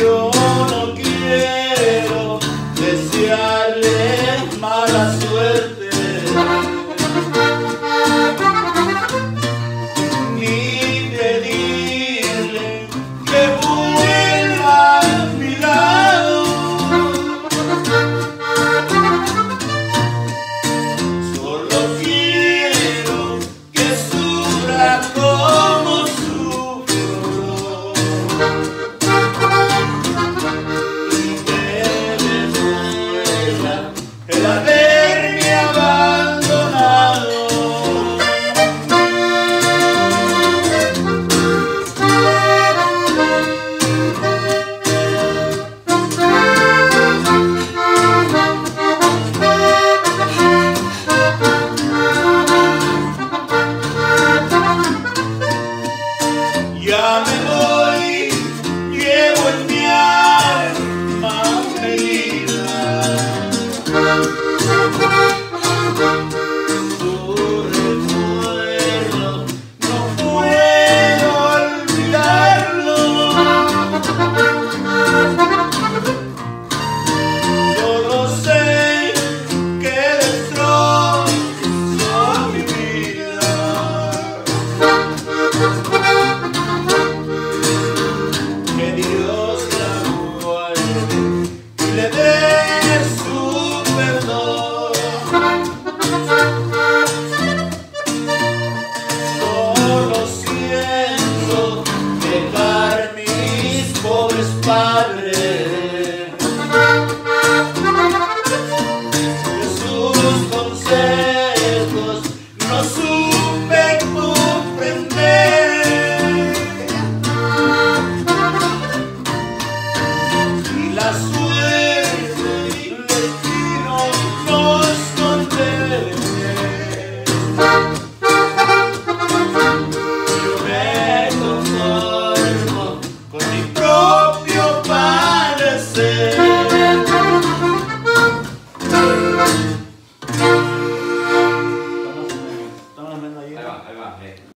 Yo no quiero desearle mala suerte, ni pedirle que vuelva a mi lado. Solo quiero que sufra como sufro y que me duela el haberme abandonado. Ya me voy, llevo en mi alma una herida. Tu recuerdo no puedo olvidarlo. Solo sé que destrozó mi vida. Que Dios la guarde y le dé su perdón. Solo siento dejar mis pobres padres